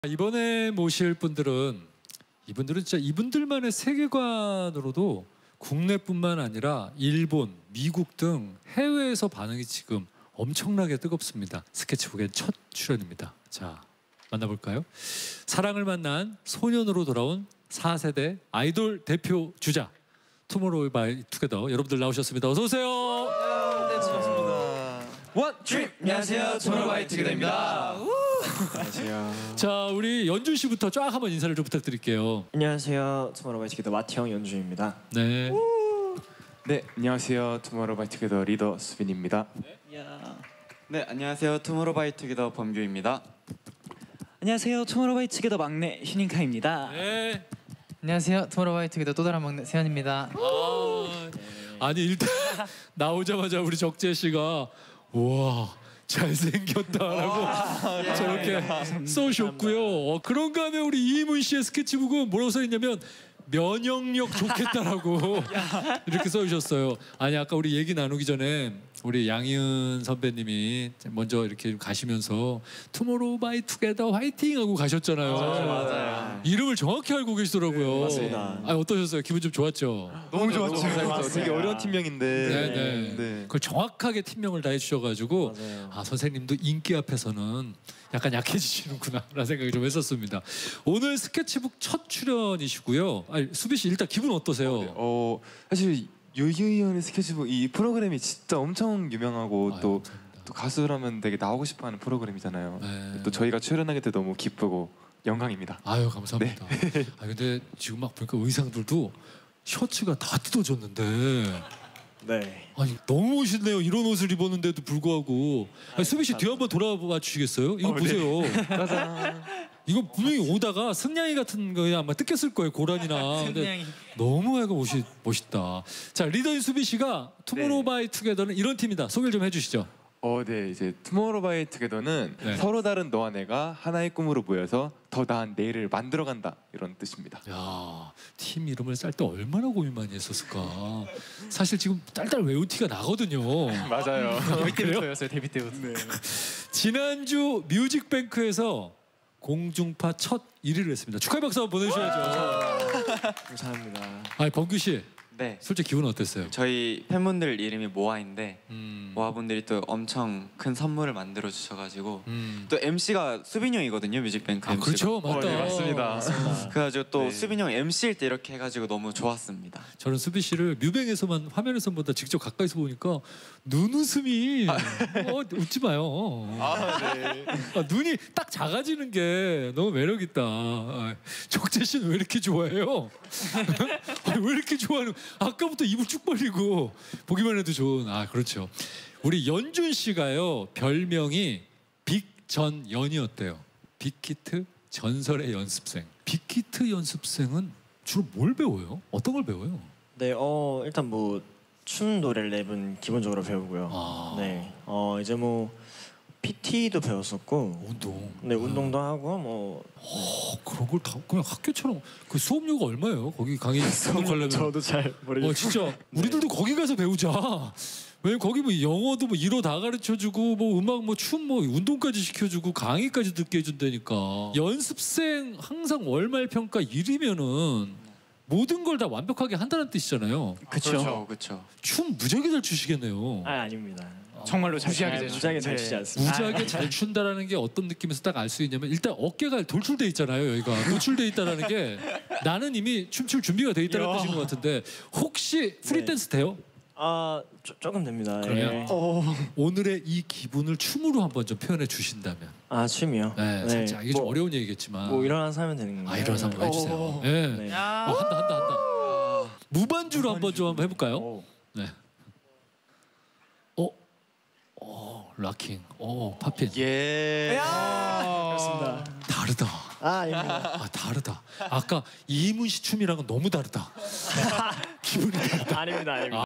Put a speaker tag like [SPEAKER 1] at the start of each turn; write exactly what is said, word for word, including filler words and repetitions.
[SPEAKER 1] 이번에 모실 분들은 이분들은 진짜 이분들만의 세계관으로도 국내뿐만 아니라 일본, 미국 등 해외에서 반응이 지금 엄청나게 뜨겁습니다. 스케치북의 첫 출연입니다. 자, 만나볼까요? 사랑을 만난 소년으로 돌아온 사 세대 아이돌 대표 주자 투모로우 바이 투게더 여러분들 나오셨습니다. 어서 오세요.
[SPEAKER 2] 네, 반갑습니다.
[SPEAKER 3] 원 트립. 안녕하세요, 투모로우 바이 투게더입니다.
[SPEAKER 2] 안녕하세요.
[SPEAKER 1] 자, 우리 연준 씨부터 쫙 한번 인사를 좀 부탁드릴게요.
[SPEAKER 2] 안녕하세요, 투모로우 바이 투게더 마티형 연주입니다.
[SPEAKER 1] 네.
[SPEAKER 3] 네, 안녕하세요, 투모로우 바이 투게더 리더 수빈입니다.
[SPEAKER 4] 네, 안녕하세요. 투모로우 바이 투게더 범규입니다.
[SPEAKER 5] 안녕하세요, 투모로우 바이 투게더 막내 휴닝카입니다.
[SPEAKER 1] 네.
[SPEAKER 5] 안녕하세요, 투모로우 바이 투게더 또 다른 막내 세현입니다.
[SPEAKER 1] 아, 아니 일단 나오자마자 우리 적재 씨가 우와 잘생겼다라고 저렇게 써주셨고요. 어, 그런가 하면 우리 이문 씨의 스케치북은 뭐라고 써있냐면 면역력 좋겠다라고 이렇게 써주셨어요. 아니 아까 우리 얘기 나누기 전에 우리 양희은 선배님이 먼저 이렇게 가시면서 투모로우 바이 투게더 화이팅 하고 가셨잖아요.
[SPEAKER 2] 맞아요, 맞아요.
[SPEAKER 1] 이름을 정확히 알고 계시더라고요.
[SPEAKER 2] 네, 맞습니다.
[SPEAKER 1] 아, 어떠셨어요? 기분 좀 좋았죠?
[SPEAKER 3] 너무 좋았죠.
[SPEAKER 2] 좋았어요.
[SPEAKER 3] 되게 어려운 팀명인데.
[SPEAKER 1] 네, 네.
[SPEAKER 3] 네.
[SPEAKER 1] 그걸 정확하게 팀명을 다 해주셔가지고
[SPEAKER 2] 맞아요.
[SPEAKER 1] 아 선생님도 인기 앞에서는 약간 약해지시는구나라는 생각이 좀 했었습니다. 오늘 스케치북 첫 출연이시고요. 아니, 수비 씨 일단 기분 어떠세요?
[SPEAKER 3] 네. 어 사실 유희연의 스케치북 이 프로그램이 진짜 엄청 유명하고
[SPEAKER 1] 아유,
[SPEAKER 3] 또,
[SPEAKER 1] 감사합니다.
[SPEAKER 3] 또 가수라면 되게 나오고 싶어하는 프로그램이잖아요.
[SPEAKER 1] 네.
[SPEAKER 3] 또 저희가 출연하게 돼 너무 기쁘고 영광입니다.
[SPEAKER 1] 아유 감사합니다. 아 근데 지금 막 보니까 의상들도 셔츠가 다 뜯어졌는데
[SPEAKER 2] 네.
[SPEAKER 1] 아니 너무 멋있네요. 이런 옷을 입었는데도 불구하고 아니, 수비 씨 뒤 한번 돌아봐 주시겠어요? 이거
[SPEAKER 3] 어,
[SPEAKER 1] 보세요.
[SPEAKER 3] 네. 짜잔.
[SPEAKER 1] 이거 분명히 오다가 승냥이 같은 거에 아마 뜯겼을 거예요. 고란이나. 근데
[SPEAKER 5] 승냥이.
[SPEAKER 1] 너무 약간 멋있, 멋있다. 자, 리더인 수비 씨가 투모로우
[SPEAKER 3] 네.
[SPEAKER 1] 바이 투게더는 이런 팀이다. 소개를 좀 해주시죠.
[SPEAKER 3] 어, 네, 이제 투모로우 바이 투게더는
[SPEAKER 1] 네.
[SPEAKER 3] 서로 다른 너와 내가 하나의 꿈으로 모여서 더 나은 내일을 만들어간다 이런 뜻입니다.
[SPEAKER 1] 야, 팀 이름을 쌀 때 얼마나 고민 많이 했었을까. 사실 지금 딸딸 외운 티가 나거든요.
[SPEAKER 3] 맞아요.
[SPEAKER 5] 데뷔 때부터였어요. 데뷔 때부터.
[SPEAKER 1] 지난주 뮤직뱅크에서 공중파 첫 일 위를 했습니다. 축하의 박수 한번 보내주셔야죠.
[SPEAKER 2] 감사합니다.
[SPEAKER 1] 아니, 범규 씨,
[SPEAKER 4] 네,
[SPEAKER 1] 솔직히 기분 어땠어요?
[SPEAKER 4] 저희 팬분들 이름이 모아인데
[SPEAKER 1] 음,
[SPEAKER 4] 모아분들이 또 엄청 큰 선물을 만들어 주셔가지고
[SPEAKER 1] 음.
[SPEAKER 4] 또 엠씨가 수빈 형이거든요, 뮤직뱅크
[SPEAKER 1] 아,
[SPEAKER 4] 엠씨가.
[SPEAKER 1] 그렇죠, 맞다.
[SPEAKER 3] 어, 네, 맞습니다.
[SPEAKER 4] 그래가지고 또
[SPEAKER 3] 네.
[SPEAKER 4] 수빈 형 엠씨일 때 이렇게 해가지고 너무 좋았습니다.
[SPEAKER 1] 저는 수비 씨를 뮤뱅에서만 화면에서보다 직접 가까이서 보니까 눈웃음이 어, 웃지 마요.
[SPEAKER 3] 아, 네.
[SPEAKER 1] 아, 눈이 딱 작아지는 게 너무 매력 있다. 아, 적재 씨는 왜 이렇게 좋아해요? 아니, 왜 이렇게 좋아하는? 아까부터 입을 쭉 벌리고 보기만 해도 좋은. 아 그렇죠. 우리 연준 씨가요 별명이 빅전연이었대요. 빅히트 전설의 연습생. 빅히트 연습생은 주로 뭘 배워요? 어떤 걸 배워요?
[SPEAKER 2] 네, 어 일단 뭐 춤, 노래, 랩은 기본적으로 배우고요.
[SPEAKER 1] 아.
[SPEAKER 2] 네, 어 이제 뭐 피티도 배웠었고,
[SPEAKER 1] 운동.
[SPEAKER 2] 네 운동도 하고 뭐
[SPEAKER 1] 어, 그런 걸 다 그냥 학교처럼 그 수업료가 얼마예요? 거기 강의 등록하려면.
[SPEAKER 2] 저도 잘 모르겠어요.
[SPEAKER 1] 어 진짜 우리들도 거기 가서 배우자. 왜냐면 거기 뭐 영어도 뭐 일어 다 가르쳐주고 뭐 음악 뭐 춤 뭐 운동까지 시켜주고 강의까지 듣게 해준다니까. 연습생 항상 월말 평가 일 위면은 모든 걸 다 완벽하게 한다는 뜻이잖아요.
[SPEAKER 4] 그렇죠, 그렇죠.
[SPEAKER 1] 춤 무지하게 잘 추시겠네요.
[SPEAKER 2] 아 아닙니다.
[SPEAKER 5] 정말로
[SPEAKER 2] 무지하게
[SPEAKER 5] 잘
[SPEAKER 2] 무지하게 잘
[SPEAKER 5] 네.
[SPEAKER 2] 추지 않습니다.
[SPEAKER 1] 무지하게 잘 춘다라는 게 어떤 느낌에서 딱 알 수 있냐면 일단 어깨가 돌출돼 있잖아요. 여기가 노출돼 있다라는 게 나는 이미 춤출 준비가 돼 있다는 뜻인 것 같은데 혹시 프리댄스 돼요?
[SPEAKER 2] 아 조, 조금 됩니다.
[SPEAKER 1] 그래요?
[SPEAKER 2] 예.
[SPEAKER 1] 오늘의 이 기분을 춤으로 한번 좀 표현해 주신다면.
[SPEAKER 2] 아 춤이요?
[SPEAKER 1] 네, 살짝 이게 좀
[SPEAKER 2] 뭐,
[SPEAKER 1] 어려운 얘기겠지만.
[SPEAKER 2] 뭐 일어나서 하면 되는 건가요?
[SPEAKER 1] 아 일어나서 한번 해주세요. 예.
[SPEAKER 2] 네.
[SPEAKER 1] 어, 한다 한다 한다. 무반주로 한번 좀 한번 해볼까요?
[SPEAKER 2] 오.
[SPEAKER 1] 네. 어, 어, 락킹, 어, 팝핀.
[SPEAKER 3] 예.
[SPEAKER 2] 그렇습니다.
[SPEAKER 1] 다르다.
[SPEAKER 2] 아 아닙니다.
[SPEAKER 1] 아 다르다. 아까 이문 씨 춤이랑은 너무 다르다. 기분이 다르다.
[SPEAKER 2] 아닙니다, 아닙니다.